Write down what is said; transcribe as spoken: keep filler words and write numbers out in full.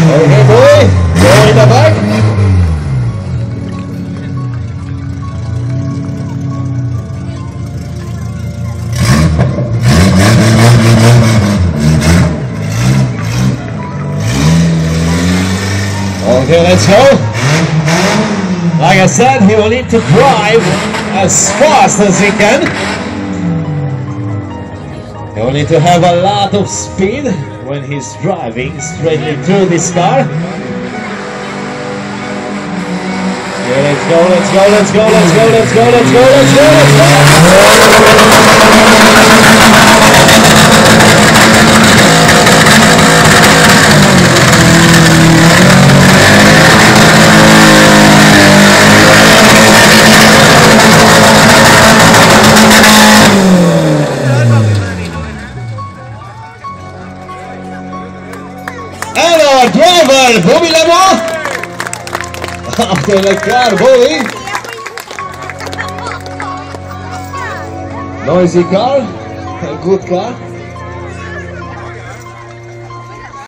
Okay, boy, go in the back. Okay, let's go. Like I said, he will need to drive as fast as he can. He will need to have a lot of speed when he's driving straight through this car. Okay, let's go, let's go, let's go, let's go, let's go, let's go, let's go, let's And our driver, Bobby Lemon, after the car, Bobby. Noisy car, a good car.